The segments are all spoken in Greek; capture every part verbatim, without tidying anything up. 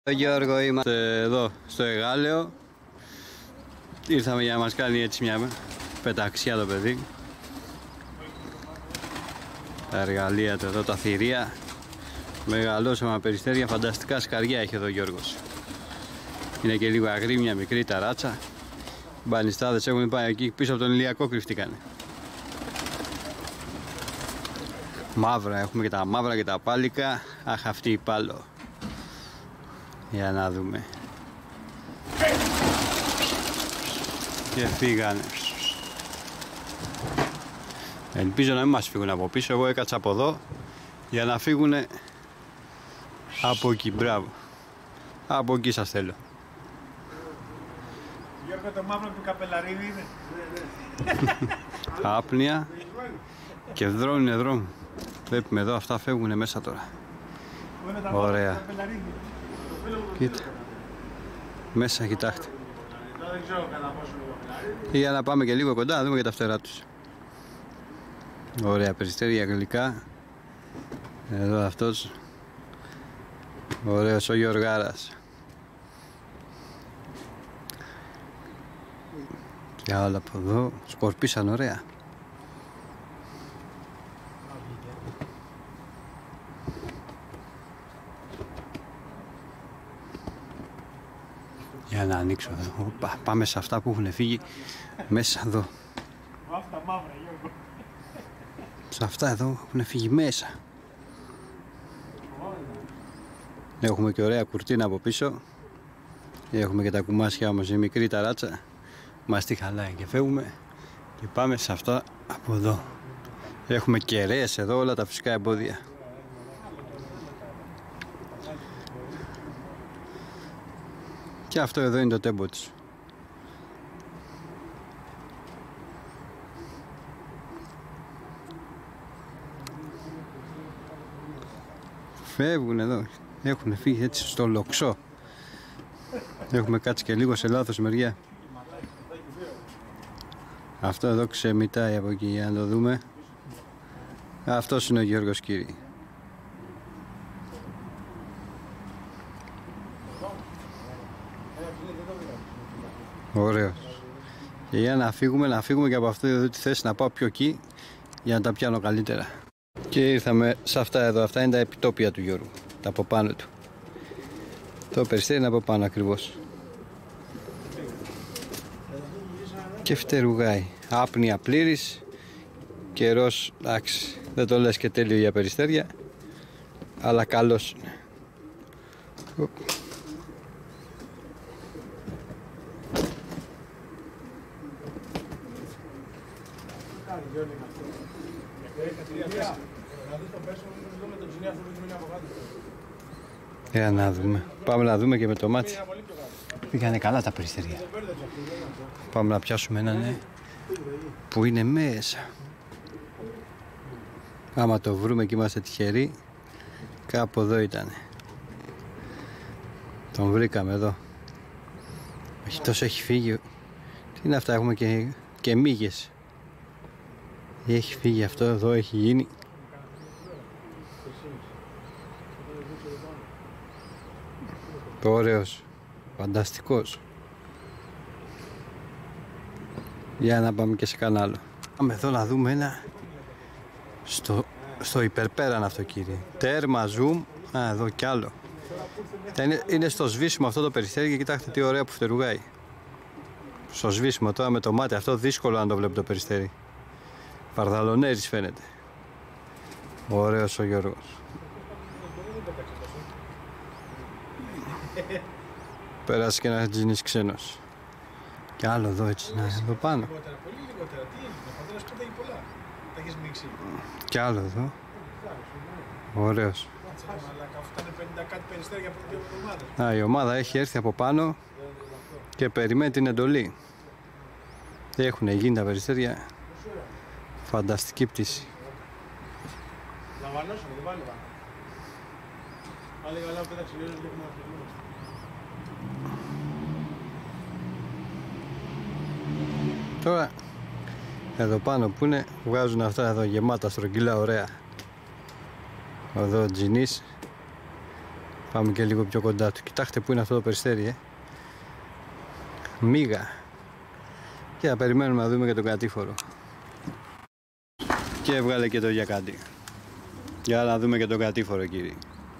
Γιώργο, είμαστε εδώ στο Εγάλεο. Ήρθαμε για να μας κάνει έτσι μια πεταξιά το παιδί. Τα εργαλεία του εδώ, τα θηρία. Μεγαλώσαμε περιστέρια, φανταστικά σκαριά έχει εδώ ο Γιώργος. Είναι και λίγο αγρίμια, μικρή ταράτσα. Μπανιστάδες έχουν πάει εκεί πίσω από τον Ηλιακό, κρυφτήκανε. Μαύρα, έχουμε και τα μαύρα και τα πάλικα. Αχ, αυτή η πάλο. Για να δούμε. Και φύγανε. Ελπίζω να μην μας φύγουν από πίσω. Εγώ έκατσα από εδώ για να φύγουν από εκεί. Μπράβο. Από εκεί σας θέλω. Γιώργο, το μαύρο του καπελαρίδι είναι. Άπνοια και δρώνουνε δρόμο. Βλέπουμε εδώ, αυτά φεύγουν μέσα τώρα. Ωραία. Κοίτα. Μέσα, κοιτάξτε. Για να πάμε και λίγο κοντά, να δούμε και τα φτερά τους. Ωραία, περιστέρια γλυκά. Εδώ αυτός. Ωραίος ο Γιωργάρας. Και άλλα από εδώ. Σκορπίσαν ωραία. Για να ανοίξω εδώ. Οπα, πάμε σε αυτά που έχουν φύγει μέσα εδώ. Αυτά μαύρα, Γιώργο. Σε αυτά εδώ έχουν φύγει μέσα. Έχουμε και ωραία κουρτίνα από πίσω. Έχουμε και τα κουμάσια όμως, η μικρή ταράτσα. Μας τη χαλάει και φεύγουμε. Και πάμε σε αυτά από εδώ. Έχουμε κεραίες εδώ, όλα τα φυσικά εμπόδια. Και αυτό εδώ είναι το τέμπο της. Φεύγουν εδώ. Έχουν φύγει έτσι στο λοξό. Έχουμε κάτσει και λίγο σε λάθος μεριά. Αυτό εδώ ξεμητάει από εκεί, για να το δούμε. Αυτός είναι ο Γιώργος, κύριε. Ωραίος. Και για να φύγουμε, να φύγουμε και από αυτή εδώ τη θέση, να πάω πιο εκεί για να τα πιάνω καλύτερα. Και ήρθαμε σε αυτά εδώ. Αυτά είναι τα επιτόπια του Γιώργου, τα από πάνω του. Το περιστέρι είναι από πάνω ακριβώς. Και φτερουγάει. Άπνοια πλήρης. Καιρός, εντάξει, δεν το λες και τέλειο για περιστέρια, αλλά καλός είναι. Για να δούμε. Πάμε να δούμε και με το μάτι. Πήγανε καλά τα περιστέρια. Πάμε να πιάσουμε έναν που είναι μέσα. Άμα το βρούμε και είμαστε τυχεροί, κάπου εδώ ήταν. Τον βρήκαμε εδώ. Όχι, τόσο έχει φύγει. Τι είναι αυτά, έχουμε και, και μύγες. Έχει φύγει αυτό εδώ, έχει γίνει. Ωραίος, φανταστικός. Για να πάμε και σε κανένα άλλο. Πάμε εδώ να δούμε ένα στο, στο υπερπέραν αυτό, κύριε. Τέρμα, zoom. Α, εδώ κι άλλο. Είναι, είναι στο σβήσιμο αυτό το περιστέρι και κοιτάξτε τι ωραία που φτερουγάει. Στο σβήσιμο τώρα με το μάτι αυτό, δύσκολο να το βλέπει το περιστέρι. Παρδαλονέρης φαίνεται. Ωραίος ο Γιώργος. Πέρασε και ένα τζινής ξένος. Και άλλο εδώ έτσι, να εδώ πάνω. Και άλλο εδώ. Ωραίος. Α, η ομάδα έχει έρθει από πάνω και περιμένει την εντολή. Έχουν γίνει τα περιστέρια. Φανταστική πτήση. Τώρα εδώ πάνω που είναι, βγάζουν αυτά εδώ γεμάτα στρογγυλά ωραία. Εδώ τζινής. Πάμε και λίγο πιο κοντά του. Κοιτάξτε που είναι αυτό το περιστέρι, ε. Μίγα. Και θα περιμένουμε να δούμε και τον κατήφορο. Και έβγαλε και το γιακάντι. Για να δούμε και τον κατήφορο, κύριε.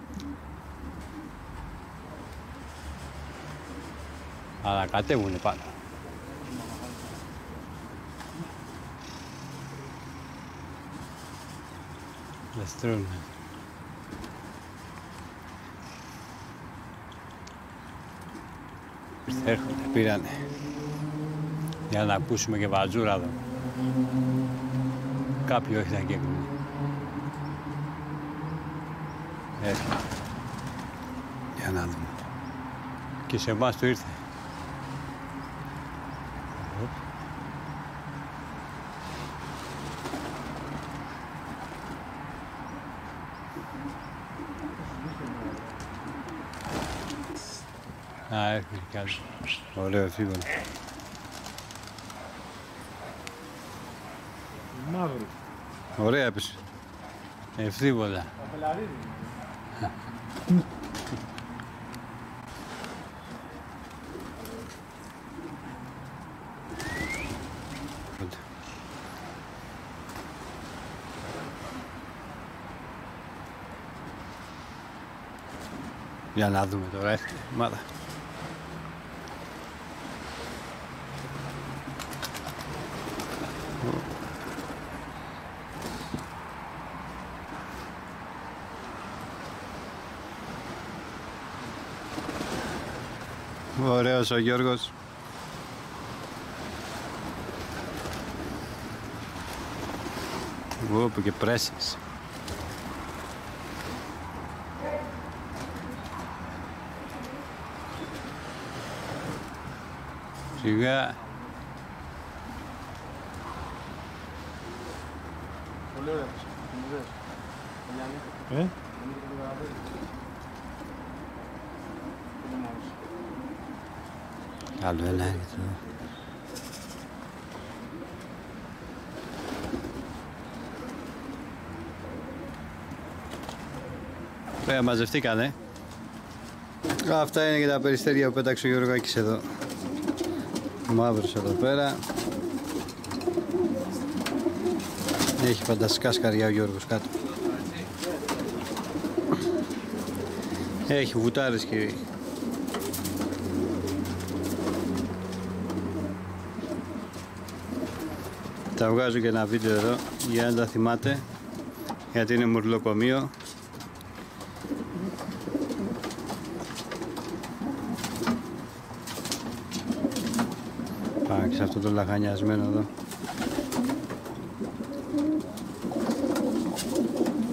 Αλλά κατέβουνε πάνω. Λεστρούν. Έρχονται, πήρανε. Για να ακούσουμε και βατζούρα εδώ. Κάποιοι όχι να καίγουν. Έρχεται. Για να δούμε. Και σε εμάς το ήρθε. Α, έρχεται κι άλλο. Ωραίο φύγον. Μαύρο. Ωραία έπεσε. Ευθύβολα. Καπελαρίδι. Για να δούμε τώρα, έρχεται η ομάδα. Ωραίος ο Γιώργος. Όπου και πρέσες. Σιγά. Πολύ ωραία. Ε? Άλλο ένα έρχεται εδώ. Ωραία, μαζευτήκανε. Αυτά είναι και τα περιστέρια που πέταξε ο Γιώργακης εδώ. Μαύρος εδώ πέρα. Έχει φανταστικά σκαριά ο Γιώργος κάτω. Έχει βουτάρες, κύριε. Θα βγάζω και ένα βίντεο εδώ για να τα θυμάται, γιατί είναι μουρλοκομείο. Πάμε και σε αυτό το λαχανιασμένο εδώ.